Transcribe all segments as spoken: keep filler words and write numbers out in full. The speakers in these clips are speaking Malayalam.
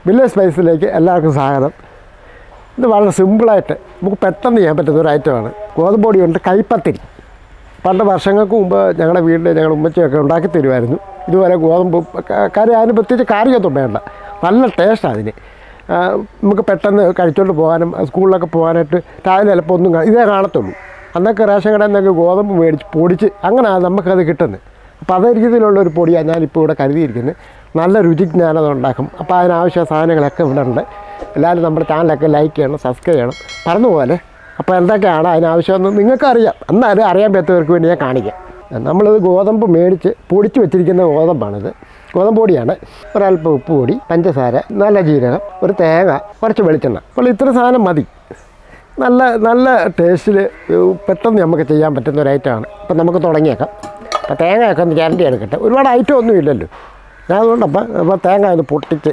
വില്ലേജ് സ്പൈസിലേക്ക് എല്ലാവർക്കും സ്വാഗതം. ഇത് വളരെ സിമ്പിളായിട്ട് നമുക്ക് പെട്ടെന്ന് ചെയ്യാൻ പറ്റുന്ന ഒരു ഐറ്റമാണ്. ഗോതമ്പ് പൊടി കൊണ്ട് കൈപ്പത്തിരി. പണ്ട് വർഷങ്ങൾക്ക് മുമ്പ് ഞങ്ങളുടെ വീട്ടിൽ ഞങ്ങളുടെ ഉമ്മച്ചിയൊക്കെ ഉണ്ടാക്കി തരുമായിരുന്നു. ഇതുപോലെ ഗോതമ്പ് കറി, അതിന് പ്രത്യേകിച്ച് കറിയൊന്നും വേണ്ട, നല്ല ടേസ്റ്റാണ് അതിന്. നമുക്ക് പെട്ടെന്ന് കഴിച്ചുകൊണ്ട് പോകാനും സ്കൂളിലൊക്കെ പോകാനായിട്ട് രാവിലെ ചിലപ്പോൾ ഒന്നും ഇതേ കാണത്തുള്ളൂ. അന്നൊക്കെ റേഷൻ കടയിൽ നിന്നൊക്കെ ഗോതമ്പ് മേടിച്ച് പൊടിച്ച് അങ്ങനെയാണ് നമുക്കത് കിട്ടുന്നത്. അപ്പോൾ അതേ രീതിയിലുള്ളൊരു പൊടിയാണ് ഞാനിപ്പോൾ ഇവിടെ കരുതിയിരിക്കുന്നത്. നല്ല രുചിക്ക് ഞാനത് ഉണ്ടാക്കും. അപ്പോൾ അതിനാവശ്യ സാധനങ്ങളൊക്കെ ഇവിടെ ഉണ്ട്. എല്ലാവരും നമ്മുടെ ചാനലൊക്കെ ലൈക്ക് ചെയ്യണം, സബ്സ്ക്രൈബ് ചെയ്യണം, പറഞ്ഞതുപോലെ. അപ്പോൾ എന്തൊക്കെയാണ് അതിനാവശ്യമെന്ന് നിങ്ങൾക്കറിയാം, എന്നാലും അറിയാൻ പറ്റാത്തവർക്ക് വേണ്ടി ഞാൻ കാണിക്കാം. നമ്മളിത് ഗോതമ്പ് മേടിച്ച് പൊടിച്ച് വെച്ചിരിക്കുന്ന ഗോതമ്പാണിത്. ഗോതമ്പ് പൊടിയാണ്. ഒരല്പം ഉപ്പ് പൊടി, പഞ്ചസാര, നല്ല ജീരകം, ഒരു തേങ്ങ, കുറച്ച് വെളിച്ചെണ്ണ. അപ്പോൾ ഇത്ര സാധനം മതി. നല്ല നല്ല ടേസ്റ്റിൽ പെട്ടെന്ന് നമുക്ക് ചെയ്യാൻ പറ്റുന്ന ഒരു ഐറ്റമാണ്. അപ്പം നമുക്ക് തുടങ്ങിയേക്കാം. അപ്പോൾ തേങ്ങയൊക്കെ ഒന്ന് ചിരണ്ടി എടുക്കട്ടെ. ഒരുപാട് ഐറ്റം ഒന്നും ഇല്ലല്ലോ. ഞാൻ അതുകൊണ്ടപ്പം അപ്പോൾ തേങ്ങ ഒന്ന് പൊട്ടിച്ച്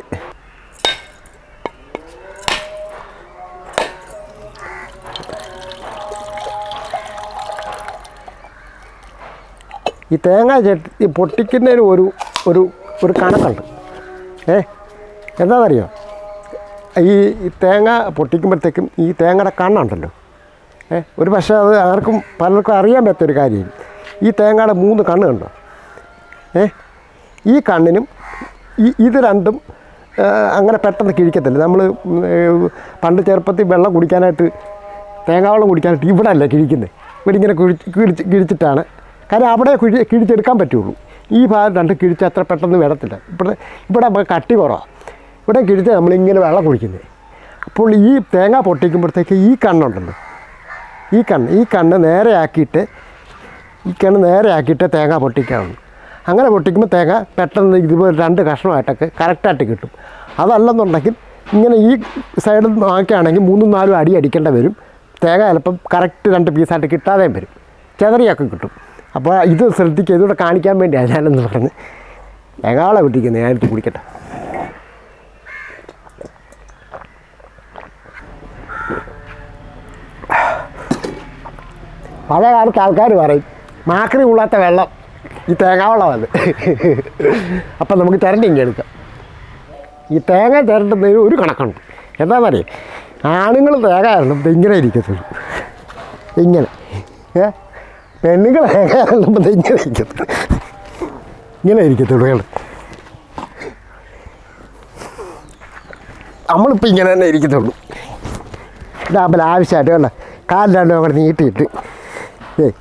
ഈ തേങ്ങ ചെട്ടി പൊട്ടിക്കുന്നതിന് ഒരു ഒരു ഒരു കണക്കുണ്ട്. ഏ എന്താണെന്നറിയോ? ഈ തേങ്ങ പൊട്ടിക്കുമ്പോഴത്തേക്കും ഈ തേങ്ങയുടെ കണ്ണുണ്ടല്ലോ, ഏ ഒരു പക്ഷേ അത് ആർക്കും പലർക്കും അറിയാൻ പറ്റൊരു കാര്യം. ഈ തേങ്ങയുടെ മൂന്ന് കണ്ണ് കണ്ടോ? ഏ ഈ കണ്ണിനും ഈ ഇത് രണ്ടും അങ്ങനെ പെട്ടെന്ന് കിഴിക്കത്തില്ല. നമ്മൾ പണ്ട് ചെറുപ്പത്തിൽ വെള്ളം കുടിക്കാനായിട്ട്, തേങ്ങാവെള്ളം കുടിക്കാനായിട്ട് ഇവിടെ അല്ല കിഴിക്കുന്നത്. ഇവിടെ ഇങ്ങനെ കിഴിച്ച് കിഴിച്ച് കിഴിച്ചിട്ടാണ്. കാരണം അവിടെ കിഴി കിഴിച്ചെടുക്കാൻ പറ്റുള്ളൂ. ഈ ഭാഗം രണ്ട് കിഴിച്ച് അത്ര പെട്ടെന്ന് വരത്തില്ല. ഇവിടെ ഇവിടെ നമുക്ക് കട്ടി കുറവാണ്. ഇവിടെ കിഴിച്ച് നമ്മളിങ്ങനെ വെള്ളം കുടിക്കുന്നത്. അപ്പോൾ ഈ തേങ്ങ പൊട്ടിക്കുമ്പോഴത്തേക്ക് ഈ കണ്ണുണ്ടല്ലോ, ഈ കണ്ണ് ഈ കണ്ണ് നേരെയാക്കിയിട്ട് ഈ കണ്ണ് നേരെയാക്കിയിട്ട് തേങ്ങ പൊട്ടിക്കാവുള്ളൂ. അങ്ങനെ പൊട്ടിക്കുമ്പോൾ തേങ്ങ പെട്ടെന്ന് ഇതുപോലെ രണ്ട് കഷ്ണമായിട്ടൊക്കെ കറക്റ്റായിട്ട് കിട്ടും. അതല്ലെന്നുണ്ടെങ്കിൽ ഇങ്ങനെ ഈ സൈഡിൽ നോക്കുകയാണെങ്കിൽ മൂന്നും നാലും അടി അടിക്കേണ്ട വരും. തേങ്ങ ചിലപ്പം കറക്റ്റ് രണ്ട് പീസായിട്ട് കിട്ടാതെയും വരും, ചെതറിയൊക്കെ കിട്ടും. അപ്പോൾ ഇത് ശ്രദ്ധിക്കുക. ഇതുകൂടെ കാണിക്കാൻ വേണ്ടിയാണ് ഞാനെന്ന് പറഞ്ഞ് തേങ്ങാളെ പൊട്ടിക്കുന്നത്. ഞാനെടുത്ത് കുടിക്കട്ടെ. പഴയ കാലത്ത് ആൾക്കാർ പറയും മാക്രി കൊള്ളാത്ത വെള്ളം ഈ തേങ്ങാവെള്ളമാണ്. അപ്പം നമുക്ക് ചിരണ്ടി ഇങ്ങനെ എടുക്കാം. ഈ തേങ്ങ ചിരണ്ടുന്നതിന് ഒരു കണക്കുണ്ട്. എന്താണെന്നറിയാം, ആണുങ്ങൾ തേങ്ങ ചിരണ്ടുമ്പോൾ ഇങ്ങനെ ഇരിക്കത്തുള്ളൂ, ഇങ്ങനെ. ഏ പെണ്ണുങ്ങൾ തേങ്ങ ചിരണ്ടുമ്പോൾ ഇങ്ങനെ ഇരിക്കത്തുള്ളൂ, ഇങ്ങനെ ഇരിക്കത്തുള്ളൂ. കേൾ നമ്മളിപ്പോൾ ഇങ്ങനെ തന്നെ ഇരിക്കത്തുള്ളൂ. ഇതാകുമ്പോൾ ആവശ്യമായിട്ട് വേണ്ട കാലിൽ രണ്ടും അവിടെ നീട്ടിയിട്ട് ഏയ്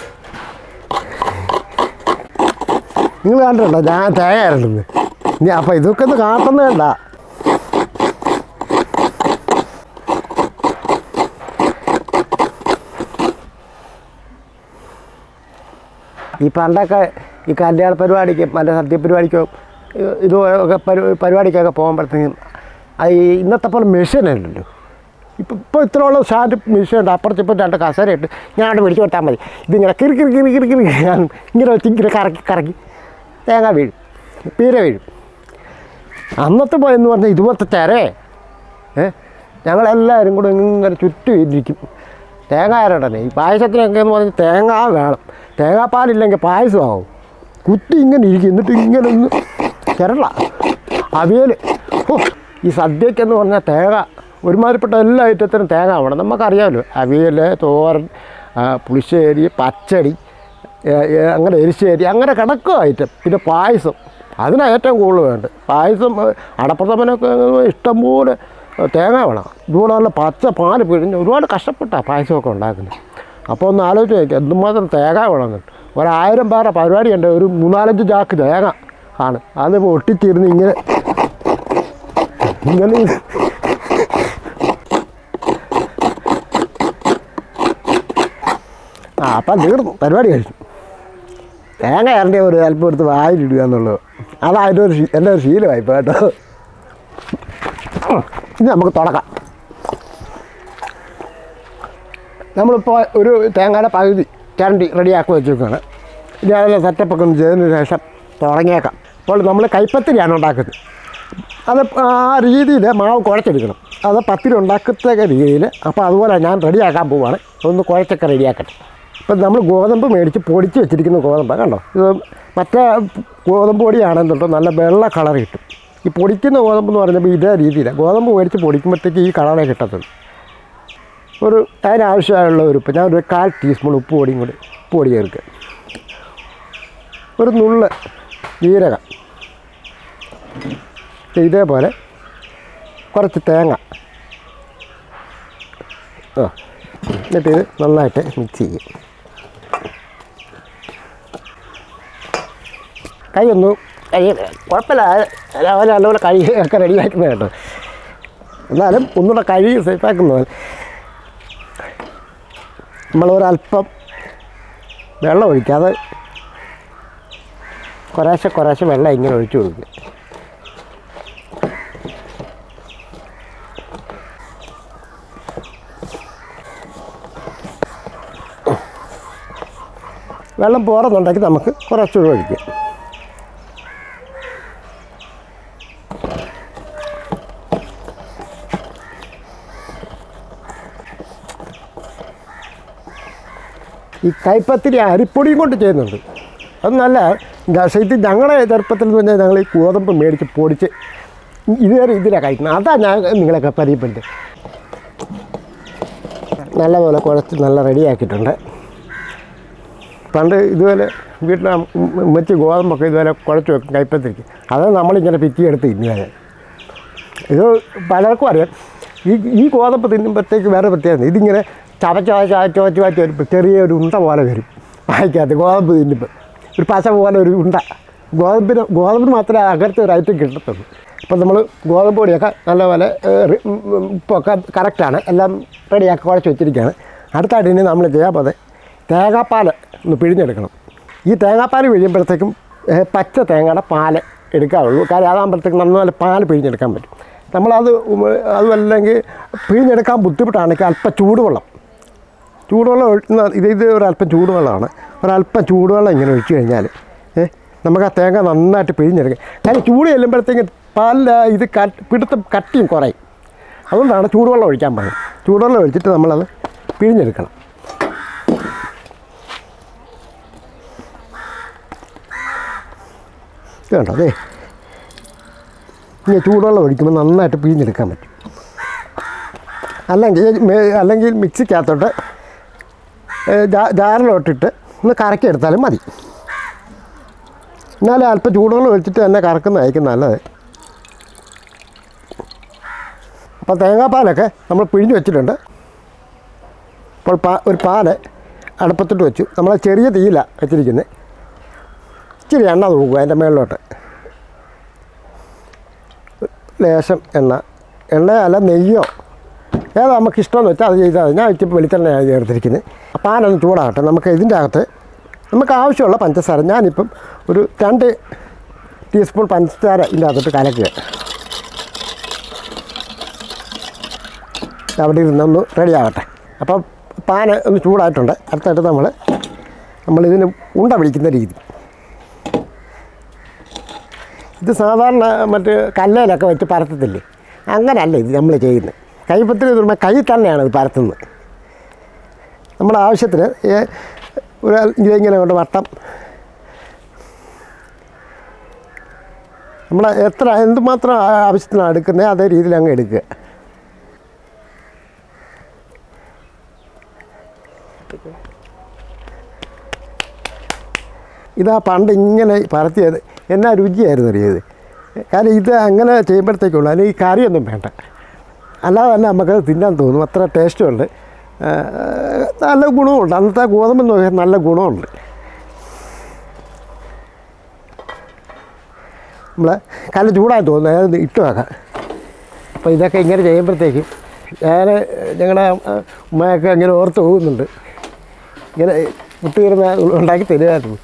നിങ്ങൾ കണ്ടിട്ടുണ്ടോ ഞാൻ തേങ്ങ ഇരണ്ടെന്ന്? ഇനി അപ്പം ഇതൊക്കെ ഒന്ന് കാട്ടുന്ന വേണ്ട. ഈ പണ്ടൊക്കെ ഈ കല്യാണ പരിപാടിക്ക് മറ്റേ സദ്യപരിപാടിക്കോ ഇതൊക്കെ പരി പരിപാടിക്കൊക്കെ പോകുമ്പോഴത്തേക്കും അത് ഈ ഇന്നത്തെ പോലെ മെഷീനല്ലല്ലോ. ഇപ്പം ഇപ്പോൾ ഇത്രയുള്ള സ്റ്റാൻഡ് മെഷീനുണ്ട്. അപ്പുറത്തിപ്പോൾ രണ്ട് കസേര ഇട്ട് ഞാൻ അവിടെ പിടിച്ചു കൊടുത്താൽ മതി. ഇതിങ്ങനെ കിറി കിറി കിറി കിറി കിറി ഞാൻ ഇങ്ങനെ വെച്ച് ഇങ്ങനെ കറക്കി കറക്കി തേങ്ങ വീഴും, പീര വീഴും. അന്നത്തെ പോയെന്ന് പറഞ്ഞാൽ ഇതുപോലത്തെ തിരേ ഏ ഞങ്ങളെല്ലാവരും കൂടെ ഇങ്ങനെ ചുറ്റും ഇരിക്കും. തേങ്ങ ആരടനെ ഈ പായസത്തിനൊക്കെ എന്ന് പറഞ്ഞാൽ തേങ്ങ വേണം. തേങ്ങാപ്പാലില്ലെങ്കിൽ പായസമാവും. കുത്തി ഇങ്ങനെ ഇരിക്കും. എന്നിട്ട് ഇങ്ങനെ ഒന്ന് ചിരള അവിയൽ. ഓ ഈ സദ്യക്കെന്ന് പറഞ്ഞാൽ തേങ്ങ ഒരുമാതിരിപ്പെട്ട എല്ലാ ഐറ്റത്തിനും തേങ്ങ വേണം. നമുക്കറിയാമല്ലോ, അവിയൽ, തോരൻ, പുളിശ്ശേരി, പച്ചടി, അങ്ങനെ എരിശ്ശേരി, അങ്ങനെ കിടക്കും ഐറ്റം. പിന്നെ പായസം, അതിനാണ് ഏറ്റവും കൂടുതൽ വേണ്ടത്. പായസം അടപ്രഥമനൊക്കെ ഇഷ്ടംപോലെ തേങ്ങ വേണം. ഇതുപോലെ നല്ല പച്ച പാല് പിഴിഞ്ഞ് ഒരുപാട് കഷ്ടപ്പെട്ടാണ് പായസമൊക്കെ ഉണ്ടാക്കുന്നത്. അപ്പോൾ ഒന്ന് ആലോചിച്ച് നോക്കുക എന്തുമാത്രം തേങ്ങ വേണമെന്നുണ്ട്. ഒരായിരം പേരുടെ പരിപാടിയുണ്ട്, ഒരു മൂന്നാലഞ്ച് ചാക്ക് തേങ്ങ ആണ്. അത് ഒട്ടിച്ചിരുന്ന് ഇങ്ങനെ ഇങ്ങനെ ആ അപ്പം തീർന്നു, പരിപാടി കഴിച്ചു. തേങ്ങ ഇരണ്ടിയ ഒരു അല്പം എടുത്ത് വായിലിടുക എന്നുള്ളത് അതായത് ഒരു എൻ്റെ ഒരു ശീലമായിപ്പോൾ കേട്ടോ. ഇനി നമുക്ക് തുടങ്ങാം. നമ്മളിപ്പോൾ ഒരു തേങ്ങയുടെ പകുതി ചിരണ്ടി റെഡിയാക്കി വെച്ചേക്കാണ്. ഇനി അതിലെ സെറ്റപ്പൊക്കെ ഒന്ന് ചെയ്തതിന് ശേഷം തുടങ്ങിയേക്കാം. അപ്പോൾ നമ്മൾ കൈപ്പത്തിരിയാണ് ഉണ്ടാക്കുന്നത്. അത് ആ രീതിയിൽ മാവ് കുഴച്ചെടുക്കണം. അത് പത്തിരി ഉണ്ടാക്കത്തക്ക രീതിയിൽ. അപ്പോൾ അതുപോലെ ഞാൻ റെഡിയാക്കാൻ പോവുകയാണ്. ഒന്ന് കുഴച്ചൊക്കെ റെഡിയാക്കട്ടെ. ഇപ്പം നമ്മൾ ഗോതമ്പ് മേടിച്ച് പൊടിച്ച് വെച്ചിരിക്കുന്ന ഗോതമ്പ് കണ്ടോ. ഇത് മറ്റേ ഗോതമ്പ് പൊടിയാണെന്നുണ്ടോ നല്ല വെള്ള കളർ കിട്ടും. ഈ പൊടിക്കുന്ന ഗോതമ്പ് എന്ന് പറഞ്ഞപ്പോൾ ഇതേ രീതിയിലാണ്. ഗോതമ്പ് മേടിച്ച് പൊടിക്കുമ്പോഴത്തേക്ക് ഈ കളറേ കിട്ടത്തുള്ളൂ. ഒരു അതിനാവശ്യമായുള്ള ഒരു ഉപ്പ്, ഞാൻ ഒരു കാൽ ടീസ്പൂൺ ഉപ്പ് പൊടിയും കൂടി ഉപ്പ് പൊടി ചേർക്കുക. ഒരു നുള്ള് ജീരകം, ഇതേപോലെ കുറച്ച് തേങ്ങ. ആ എന്നിട്ട് ഇത് നന്നായിട്ട് മിക്സ് ചെയ്യും. കൈ ഒന്ന് കൈ കുഴപ്പമില്ല, രാവിലെ നല്ലപോലെ കൈ ഒക്കെ റെഡിയാക്കുന്നത് കേട്ടോ. എന്നാലും ഒന്നുകൂടെ കഴുകി സേഫാക്കുന്നത്. നമ്മളൊരല്പം വെള്ളം ഒഴിക്കാതെ കുറേശ്ശെ കുറേശ്ശെ വെള്ളം ഇങ്ങനെ ഒഴിച്ചു കൊടുക്കുക. വെള്ളം പോറുന്നുണ്ടെങ്കിൽ നമുക്ക് കുറച്ചുകൂടെ ഒഴിക്കാം. ഈ കൈപ്പത്തിരി അരിപ്പൊടിയും കൊണ്ട് ചെയ്യുന്നുണ്ട്, അത് നല്ല. പക്ഷേ ഇത് ഞങ്ങളുടെ ചെറുപ്പത്തിൽ എന്ന് പറഞ്ഞാൽ ഞങ്ങൾ ഈ ഗോതമ്പ് മേടിച്ച് പൊടിച്ച് ഇതുവരെ ഇതിലാണ് കഴിക്കുന്നത്. അതാണ് ഞാൻ നിങ്ങളൊക്കെ പരിചയപ്പെടുന്നത്. നല്ലപോലെ കുഴച്ച് നല്ല റെഡിയാക്കിയിട്ടുണ്ട്. പണ്ട് ഇതുപോലെ വീട്ടിൽ ഉമ്മച്ചി ഗോതമ്പൊക്കെ ഇതുപോലെ കുഴച്ച് വെക്കും കൈപ്പത്തിരിക്ക്. അത് നമ്മളിങ്ങനെ പിറ്റിയെടുത്ത് തിന്നിയാൽ. ഇത് പലർക്കും അറിയാം. ഈ ഈ ഗോതമ്പ് തിന്നുമ്പോഴത്തേക്ക് വേറെ പ്രത്യേകത, ഇതിങ്ങനെ ചവച്ച് ചവച്ച് ചവച്ച് ചവച്ച് ഒരു ചെറിയൊരു ഉണ്ട പോലെ വരും വായിക്കാത്ത ഗോതമ്പ് തിന്നുമ്പോൾ. ഒരു പശ പോലെ ഒരു ഉണ്ട. ഗോതമ്പിന് ഗോതമ്പിന് മാത്രമേ അകരത്തെ ഒരു ഐറ്റം കിട്ടത്തുള്ളൂ. അപ്പം നമ്മൾ ഗോതമ്പ് പൊടിയൊക്കെ നല്ലപോലെ ഉപ്പൊക്കെ കറക്റ്റാണ്, എല്ലാം റെഡിയാക്കി കുഴച്ച് വെച്ചിരിക്കുകയാണ്. അടുത്തായിട്ട് ഇനി നമ്മൾ ചെയ്യാൻ പോകുന്നത് തേങ്ങാപ്പാൽ ഒന്ന് പിഴിഞ്ഞെടുക്കണം. ഈ തേങ്ങാപ്പാൽ പിഴിയുമ്പോഴത്തേക്കും പച്ച തേങ്ങയുടെ പാൽ എടുക്കാവുള്ളൂ. കാര്യം അതാകുമ്പോഴത്തേക്കും നന്നായി പാൽ പിഴിഞ്ഞെടുക്കാൻ പറ്റും. നമ്മളത് അതുമല്ലെങ്കിൽ പിഴിഞ്ഞെടുക്കാൻ ബുദ്ധിമുട്ടാണെങ്കിൽ അല്പം ചൂടുവെള്ളം ചൂടുവെള്ളം ഒഴിക്കുന്ന ഇത് ഇത് ഒരല്പം ചൂടുവെള്ളമാണ്. ഒരല്പം ചൂടുവെള്ളം ഇങ്ങനെ ഒഴിച്ച് കഴിഞ്ഞാൽ നമുക്ക് ആ തേങ്ങ നന്നായിട്ട് പിഴിഞ്ഞെടുക്കാം. കാര്യം ചൂട് ചെല്ലുമ്പോഴത്തേക്കും പാലിൽ ഇത് കട്ട് പിടുത്തം കട്ടിയും കുറയും. അതുകൊണ്ടാണ് ചൂടുവെള്ളം ഒഴിക്കാൻ പറയുന്നത്. ചൂടുവെള്ളം ഒഴിച്ചിട്ട് നമ്മളത് പിഴിഞ്ഞെടുക്കണം. വേണ്ട അതെ, ഇനി ചൂടുവെള്ളം ഒഴിക്കുമ്പോൾ നന്നായിട്ട് പിഴിഞ്ഞെടുക്കാൻ പറ്റും. അല്ലെങ്കിൽ അല്ലെങ്കിൽ മിക്സിക്കകത്തോട്ട് ജാറിലോട്ടിട്ട് ഒന്ന് കറക്കിയെടുത്താലും മതി. എന്നാലും അല്പം ചൂടുവെള്ളം ഒഴിച്ചിട്ട് തന്നെ കറക്കുന്നതായിരിക്കും നല്ലത്. അപ്പോൾ തേങ്ങാപ്പാലൊക്കെ നമ്മൾ പിഴിഞ്ഞ് വെച്ചിട്ടുണ്ട്. അപ്പോൾ പാ ഒരു പാല് അടുപ്പത്തിട്ട് വെച്ചു. നമ്മൾ ചെറിയ തീയിലാണ് വെച്ചിരിക്കുന്നത്. ഇച്ചിരി എണ്ണ തൂക്കുക അതിൻ്റെ മേളിലോട്ട്. ലേശം എണ്ണ എണ്ണ അല്ല നെയ്യോ ഏതാ നമുക്ക് ഇഷ്ടമെന്ന് വെച്ചാൽ അത് ചെയ്താൽ മതി. ഞാൻ ഇച്ചിരി വെളിച്ചെണ്ണയാണ് ചേർത്തിരിക്കുന്നത്. പാനൊന്ന് ചൂടാകട്ടെ. നമുക്ക് ഇതിൻ്റെ അകത്ത് നമുക്ക് ആവശ്യമുള്ള പഞ്ചസാര, ഞാനിപ്പം ഒരു രണ്ട് ടീസ്പൂൺ പഞ്ചസാര ഇതിൻ്റെ അകത്തോട്ട് കലക്കുക. അവിടെ ഇരുന്നൊന്ന് റെഡിയാകട്ടെ. അപ്പം പാന് ഒന്ന് ചൂടായിട്ടുണ്ട്. അടുത്തായിട്ട് നമ്മൾ നമ്മളിതിന് ഉണ്ട പിടിക്കുന്ന രീതി. ഇത് സാധാരണ മറ്റ് കല്ലിലൊക്കെ വെച്ച് പരത്തത്തില്ലേ, അങ്ങനെയല്ല ഇത് നമ്മൾ ചെയ്യുന്നത്. കൈപ്പത്തിൽ ഇതുമ്പോൾ കൈ തന്നെയാണ് ഇത് പരത്തുന്നത്. നമ്മുടെ ആവശ്യത്തിന് ഒരു ഇതിങ്ങനെ കൊണ്ട് വട്ടം നമ്മൾ എത്ര എന്തുമാത്രം ആവശ്യത്തിനാണ് എടുക്കുന്നത് അതേ രീതിയിൽ അങ്ങ് എടുക്കുക. ഇതാ പണ്ട് ഇങ്ങനെ പരത്തിയത് എന്നാ രുചിയായിരുന്നു അറിയത്. കാരണം ഇത് അങ്ങനെ ചെയ്യുമ്പോഴത്തേക്കുള്ളൂ, അല്ലെങ്കിൽ ഈ കറിയൊന്നും വേണ്ട, അല്ലാതെ തന്നെ നമുക്കത് തിന്നാൻ തോന്നും. അത്ര ടേസ്റ്റുമുണ്ട്, നല്ല ഗുണമുണ്ട്. അന്നത്തെ ഗോതമ്പെന്ന് നോക്കിയാൽ നല്ല ഗുണമുണ്ട്. നമ്മൾ കല്ല് ചൂടായി തോന്നുന്നു, അത് ഇട്ട് വെക്കാം. അപ്പോൾ ഇതൊക്കെ ഇങ്ങനെ ചെയ്യുമ്പോഴത്തേക്കും ഞാൻ ഞങ്ങളുടെ ഉമ്മയൊക്കെ ഇങ്ങനെ ഓർത്ത് പോകുന്നുണ്ട്. ഇങ്ങനെ കുട്ടിയിരുന്ന ഉണ്ടാക്കി തരുമായിരുന്നു.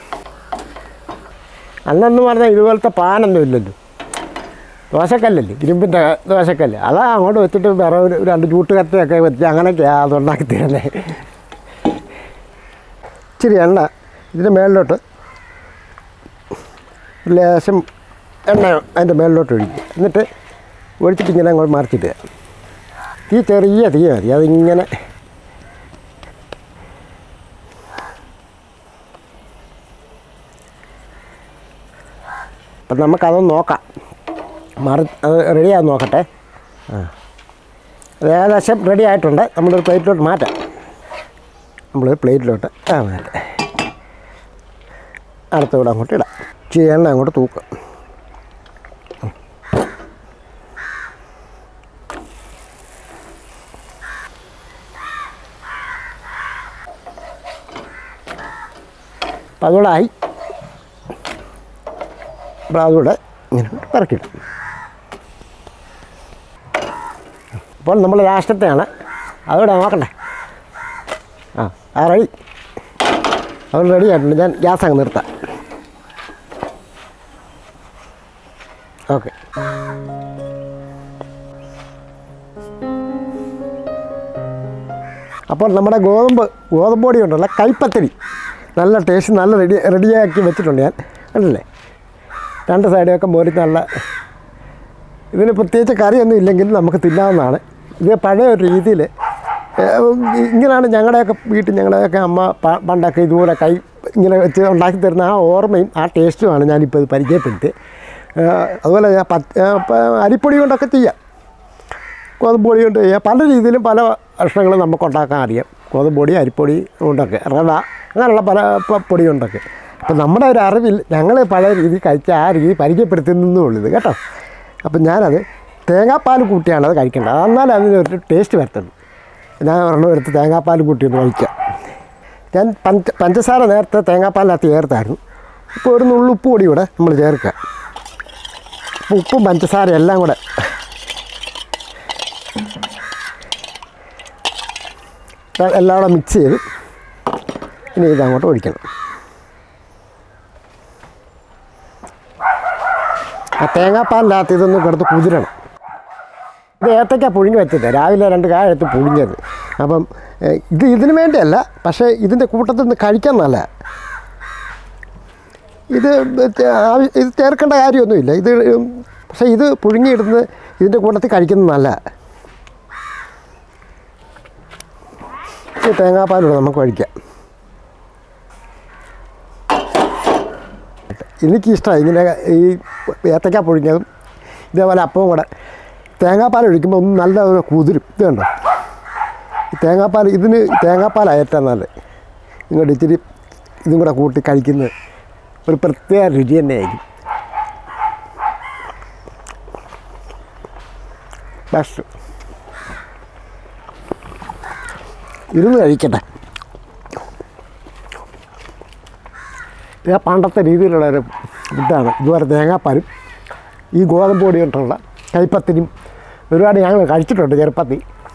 അന്നെന്ന് പറഞ്ഞാൽ ഇതുപോലത്തെ പാനൊന്നും ഇല്ലല്ലോ, ദോശക്കല്ലല്ലേ, ഇരുമ്പിൻ്റെ ദോശക്കല്ല്. അതാ അങ്ങോട്ട് വെച്ചിട്ട് വേറെ ഒരു രണ്ട് ചൂട്ട് കത്തിയൊക്കെ വെച്ച് അങ്ങനെയൊക്കെയാണ് അതുണ്ടാക്കി തരുന്നത്. ഇച്ചിരി എണ്ണ ഇതിൻ്റെ മേളിലോട്ട് ലേശം എണ്ണ അതിൻ്റെ മേളിലോട്ട് ഒഴിക്കുക. എന്നിട്ട് ഒഴിച്ചിട്ട് ഇങ്ങനെ അങ്ങോട്ട് മറിച്ചിട്ട് തീ ചെറിയ തീ മതി. അതിങ്ങനെ അപ്പം നമുക്കതൊന്ന് നോക്കാം. മറി അത് റെഡിയാകാൻ നോക്കട്ടെ. ആ അത് ഏകദേശം റെഡി ആയിട്ടുണ്ട്. നമ്മളൊരു പ്ലേറ്റിലോട്ട് മാറ്റാം. നമ്മളൊരു പ്ലേറ്റിലോട്ട് ആ മാറ്റാം. അടുത്തൂടെ അങ്ങോട്ട് ഇടാം. ഇച്ചിരി എണ്ണ അങ്ങോട്ട് തൂക്കാം. അപ്പം അതുകൂടെ ആയി. അപ്പം അതുകൂടെ ഇങ്ങനെ ഇറക്കിയിടും. അപ്പോൾ നമ്മൾ ലാസ്റ്റത്തെയാണ് അതുകൂടെ നോക്കണ്ടേ. ആ ആ റെഡി. അത് റെഡി ആയിട്ടുണ്ട്. ഞാൻ ഗ്യാസ് അങ്ങ് നിർത്താം. ഓക്കെ. അപ്പോൾ നമ്മുടെ ഗോതമ്പ് ഗോതമ്പ് പൊടി കൊണ്ടുള്ള കൈപ്പത്തിരി നല്ല ടേസ്റ്റ് നല്ല റെഡി റെഡിയാക്കി വെച്ചിട്ടുണ്ട് ഞാൻ. കണ്ടില്ലേ, രണ്ട് സൈഡൊക്കെ മോരി നല്ല. ഇതിന് പ്രത്യേകിച്ച് കറിയൊന്നും ഇല്ലെങ്കിലും നമുക്ക് തിന്നാവുന്നതാണ്. ഇത് പഴയ ഒരു രീതിയിൽ ഇങ്ങനെയാണ് ഞങ്ങളുടെയൊക്കെ വീട്ടിൽ ഞങ്ങളുടെയൊക്കെ അമ്മ പണ്ടൊക്കെ ഇതുപോലെ കൈ ഇങ്ങനെ വെച്ച് ഉണ്ടാക്കി തരുന്ന ആ ഓർമ്മയും ആ ടേസ്റ്റുമാണ് ഞാനിപ്പോൾ ഇത് പരിചയപ്പെടുത്തി. അതുപോലെ അരിപ്പൊടി കൊണ്ടൊക്കെ ചെയ്യാം, ഗോതമ്പ് പൊടി കൊണ്ട് ചെയ്യാം. പല രീതിയിലും പല ഭക്ഷണങ്ങളും നമുക്ക് ഉണ്ടാക്കാൻ അറിയാം. ഗോതമ്പ് പൊടി, അരിപ്പൊടി കൊണ്ടൊക്കെ, റവ, അങ്ങനെയുള്ള പല പൊടി കൊണ്ടൊക്കെ. അപ്പോൾ നമ്മുടെ ഒരു അറിവിൽ ഞങ്ങൾ പല രീതി കഴിച്ച ആ രീതി പരിചയപ്പെടുത്തുന്നേ ഉള്ളത് കേട്ടോ. അപ്പം ഞാനത് തേങ്ങാപ്പാൽ കൂട്ടിയാണ് അത് കഴിക്കേണ്ടത്. എന്നാൽ അതിനൊരു ടേസ്റ്റ് വരത്തുള്ളൂ. ഞാൻ ഒരെണ്ണം എടുത്ത് തേങ്ങാപ്പാൽ കൂട്ടി ഒന്ന് കഴിക്കാം. ഞാൻ പഞ്ച പഞ്ചസാര നേരത്തെ തേങ്ങാപ്പാലിനകത്ത് ചേർത്തായിരുന്നു. ഇപ്പോൾ ഒരു നുള്ളുപ്പ് പൊടി കൂടെ നമ്മൾ ചേർക്കുക. ഉപ്പും പഞ്ചസാര എല്ലാം കൂടെ എല്ലാം കൂടെ മിക്സ് ചെയ്ത് ഇനി ഇതങ്ങോട്ട് ഒഴിക്കണം. ആ തേങ്ങാപ്പാലിനകത്ത് ഇതൊന്ന് കിടത്ത് കുതിരണം. ഇത് ഏത്തക്ക പുഴുങ്ങി വെച്ചിട്ട് രാവിലെ രണ്ട് കായ എടുത്ത് പുഴുങ്ങിയത്. അപ്പം ഇത് ഇതിന് വേണ്ടിയല്ല, പക്ഷേ ഇതിൻ്റെ കൂട്ടത്തിൽ നിന്ന് കഴിക്കാൻ നല്ല. ഇത് ഇത് ചേർക്കേണ്ട കാര്യമൊന്നുമില്ല. ഇത് പക്ഷേ ഇത് പുഴുങ്ങിയിടുന്നത് ഇതിൻ്റെ കൂട്ടത്തിൽ കഴിക്കുന്നത് നല്ല. ഈ തേങ്ങാപ്പാലൂടെ നമുക്ക് കഴിക്കാം. എനിക്കിഷ്ടമായി ഇങ്ങനെ ഈ ഏത്തക്ക പുഴുങ്ങിയതും ഇതേപോലെ അപ്പവും കൂടെ തേങ്ങാപ്പാൽ ഒഴിക്കുമ്പോൾ ഒന്ന് നല്ല ഒരു കുതിരും. ഇത് കണ്ടോ, ഈ തേങ്ങാപ്പാൽ ഇതിന് തേങ്ങാപ്പാലാണ് ഏറ്റവും നല്ലത്. ഇങ്ങോട്ട് ഇച്ചിരി ഇതും കൂടെ കൂട്ടി കഴിക്കുന്നത് ഒരു പ്രത്യേക രുചി തന്നെയായിരിക്കും. ബെസ്റ്റ്. ഇരുന്ന് കഴിക്കട്ടെ. ഇത് പണ്ടത്തെ രീതിയിലുള്ളൊരു ഫുഡാണ്. ഇതുപോലെ തേങ്ങാപ്പാലും ഈ ഗോതമ്പ് പൊടി കൊണ്ടുള്ള കൈപ്പത്തിനും ഒരുപാട് ഞങ്ങൾ കഴിച്ചിട്ടുണ്ട് ചെറുപ്പത്തിൽ.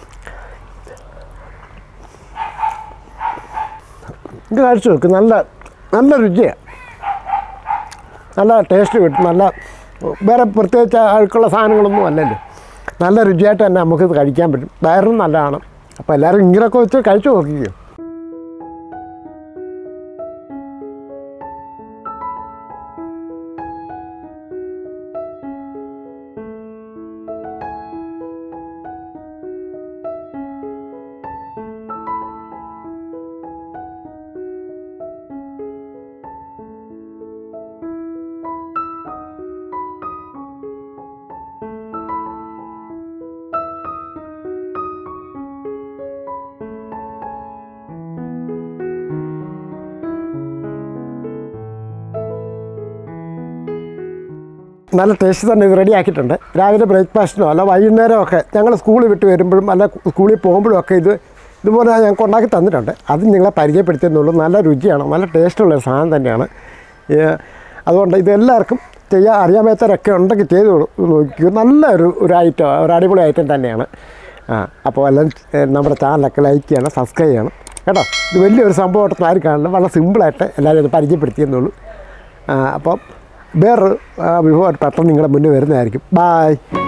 ഇത് കഴിച്ചു നോക്കും. നല്ല നല്ല രുചിയാണ്, നല്ല ടേസ്റ്റ് കിട്ടും. നല്ല വേറെ പ്രത്യേകിച്ച് അഴുക്കുള്ള സാധനങ്ങളൊന്നും അല്ലല്ലോ. നല്ല രുചിയായിട്ട് തന്നെ നമുക്കിത് കഴിക്കാൻ പറ്റും. വയറിനും നല്ലതാണ്. അപ്പോൾ എല്ലാവരും ഇങ്ങനെയൊക്കെ വെച്ച് കഴിച്ചു നോക്കിക്കോ. നല്ല ടേസ്റ്റ് തന്നെ ഇത് റെഡി ആക്കിയിട്ടുണ്ട്. രാവിലെ ബ്രേക്ക്ഫാസ്റ്റിനോ അല്ല വൈകുന്നേരമൊക്കെ ഞങ്ങൾ സ്കൂളിൽ വിട്ട് വരുമ്പോഴും അല്ല സ്കൂളിൽ പോകുമ്പോഴും ഒക്കെ ഇത് ഇതുപോലെ ഞങ്ങൾക്ക് ഉണ്ടാക്കി തന്നിട്ടുണ്ട്. അത് നിങ്ങളെ പരിചയപ്പെടുത്തിയെന്നുള്ളൂ. നല്ല രുചിയാണ്, നല്ല ടേസ്റ്റുള്ളൊരു സാധനം തന്നെയാണ്. അതുകൊണ്ട് ഇതെല്ലാവർക്കും ചെയ്യാൻ അറിയാമേത്തവരൊക്കെ ഉണ്ടെങ്കിൽ ചെയ്ത് നോക്കിയോ. നല്ലൊരു ഒരു ഐറ്റം, ഒരു അടിപൊളി ഐറ്റം തന്നെയാണ്. ആ അപ്പോൾ എല്ലാം നമ്മുടെ ചാനലൊക്കെ ലൈക്ക് ചെയ്യണം, സബ്സ്ക്രൈബ് ചെയ്യണം കേട്ടോ. ഇത് വലിയൊരു സംഭവമായിട്ടൊന്നും ആരും കാണില്ല. വളരെ സിമ്പിളായിട്ട് എല്ലാവരും ഇത് പരിചയപ്പെടുത്തിയെന്നുള്ളൂ. അപ്പം വേറൊരു വിഭവമായിട്ട് പെട്ടെന്ന് നിങ്ങളുടെ മുന്നിൽ വരുന്നതായിരിക്കും. ബായ്.